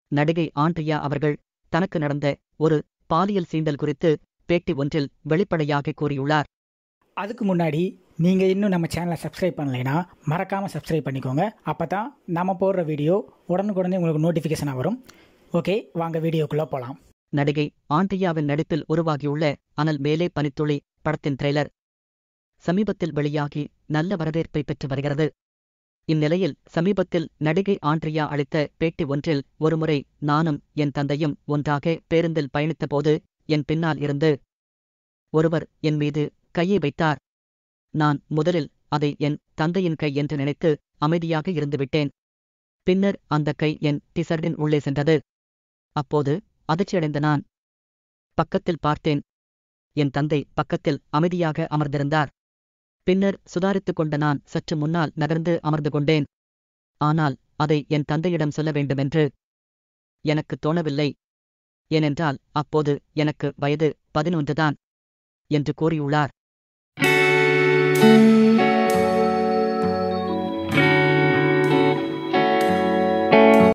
நடிகை ஆண்ட்ரியா அவர்கள் தனக்கு நடந்த ஒரு பாலியல் சீண்டல் குறித்து பேட்டி ஒன்றில் வெளிப்படையாக கூறியுள்ளார். அதுக்கு முன்னாடி நீங்கள் இன்னும் நம்ம சேனலை சப்ஸ்கிரைப் பண்ணலைன்னா மறக்காமல் சப்ஸ்கிரைப் பண்ணிக்கோங்க. அப்போ தான் நம்ம போடுற வீடியோ உடனுக்குடனே உங்களுக்கு நோட்டிஃபிகேஷனாக வரும். ஓகே, வாங்க வீடியோக்குள்ளே போகலாம். நடிகை ஆண்ட்ரியாவின் நடிப்பில் உருவாகியுள்ள அனல் மேலே பனித்துளி படத்தின் ட்ரெய்லர் சமீபத்தில் வெளியாகி நல்ல வரவேற்பை பெற்று வருகிறது. இந்நிலையில் சமீபத்தில் நடிகை ஆண்ட்ரியா அளித்த பேட்டி ஒன்றில் ஒருமுறை நானும் என் தந்தையும் ஒன்றாக பேருந்தில் பயணித்தபோது என் பின்னால் இருந்து ஒருவர் என் மீது கையை வைத்தார். நான் முதலில் அதை என் தந்தையின் கை என்று நினைத்து அமைதியாக இருந்துவிட்டேன். பின்னர் அந்த கை என் டிஷர்ட்டின் உள்ளே சென்றது. அப்போது அதிர்ச்சியடைந்த நான் பக்கத்தில் பார்த்தேன். என் தந்தை பக்கத்தில் அமைதியாக அமர்ந்திருந்தார். பின்னர் சுதாரித்துக் கொண்ட நான் சற்று முன்னால் நகர்ந்து அமர்ந்து கொண்டேன். ஆனால் அதை என் தந்தையிடம் சொல்ல வேண்டுமென்று எனக்கு தோணவில்லை. ஏனென்றால் அப்போது எனக்கு வயது 11 தான் என்று கூறியுள்ளார்.